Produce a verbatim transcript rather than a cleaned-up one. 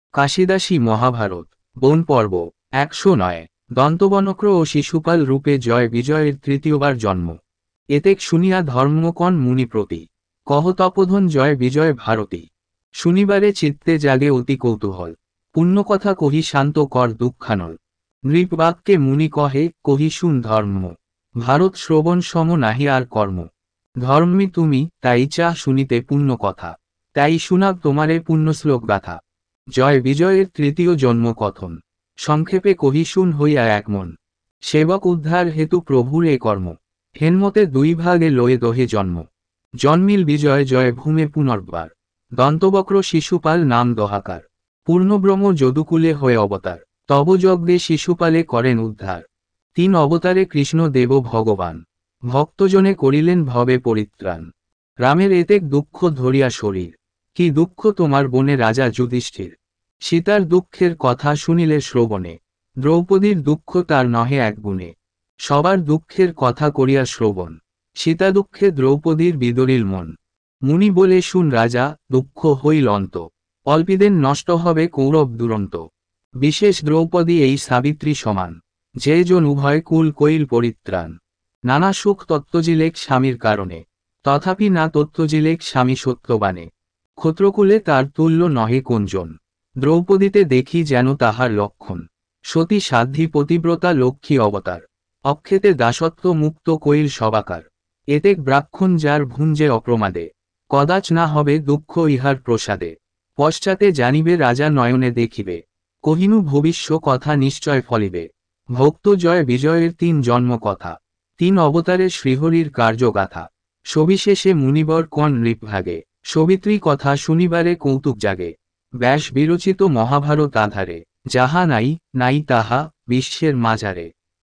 কাশিদাসী মহাভারত বন পর্ব একশো নয়। দন্তবনক্র ও শিশুপাল রূপে জয় বিজয়ের তৃতীয়বার জন্ম। এতেক শুনিয়া ধর্মকণ মুনি প্রতি কহ তপোধন জয় বিজয় ভারতী। শুনিবারে চিত্তে জাগে অতি কৌতূহল, পুণ্যকথা কহি শান্ত কর দুঃখানল। নৃপবাক্যে মুনি কহে কহি শুন ধর্ম, ভারত শ্রবণ সম নাহি আর কর্ম। ধর্মী তুমি তাই চা শুনিতে পুণ্যকথা, তাই শুনাব তোমারে পুণ্যশ্লোক গাথা। জয় বিজয়ের তৃতীয় জন্ম কথন, সংক্ষেপে কহি শুন হইয়া একমন। সেবক উদ্ধার হেতু প্রভুর এ কর্ম, হেনমতে দুই ভাগে লয়ে দহে জন্ম। জন্মিল বিজয় জয় ভূমে পুনর্বার, দন্তবক্র শিশুপাল নাম দহাকার। পূর্ণব্রহ্ম যদুকুলে হয়ে অবতার, তব যজ্ঞে শিশুপালে করেন উদ্ধার। তিন অবতারে কৃষ্ণ দেব ভগবান, ভক্তজনে করিলেন ভবে পরিত্রাণ। রামের এতেক দুঃখ ধরিয়া শরীর, কি দুঃখ তোমার বনে রাজা যুধিষ্ঠির। সীতার দুঃখের কথা শুনিলে শ্রবণে, দ্রৌপদীর দুঃখ তার নহে এক গুণে। সবার দুঃখের কথা করিয়া শ্রবণ, সীতা দুঃখে দ্রৌপদীর বিদরিল মন। মুনি বলে শুন রাজা দুঃখ হইল অন্ত, অল্পিদিন নষ্ট হবে কৌরব দুরন্ত। বিশেষ দ্রৌপদী এই সাবিত্রী সমান, যে জন উভয় কুল কইল পরিত্রাণ। নানা সুখ তত্ত্বজিলেক স্বামীর কারণে, তথাপি না তত্ত্বজিলেক স্বামী সত্যবানে। ক্ষত্রকুলে তার তুল্য নহে কোনজন, দ্রৌপদীতে দেখি যেন তাহার লক্ষণ। সতী সাধ্বী পতিব্রতা লক্ষ্মী অবতার, অক্ষেতে দাসত্ব মুক্ত কইল সবাকার। এতেক ব্রাহ্মণ যার ভুঞ্জে অপ্রমাদে, কদাচ না হবে দুঃখ ইহার প্রসাদে। পশ্চাতে জানিবে রাজা নয়নে দেখিবে, কহিনু ভবিষ্য কথা নিশ্চয় ফলিবে। ভক্ত জয় বিজয়ের তিন জন্ম কথা, তিন অবতারের শ্রীহরির কার্যগাথা। সবিশেষে মুনিবর কণ নৃপভাগে, সবিত্রী কথা শুনিবারে কৌতুক জাগে। ব্যাস বিরচিত মহাভারত আধারে, যাহা নাই নাই তাহা বিশ্বের মাঝারে।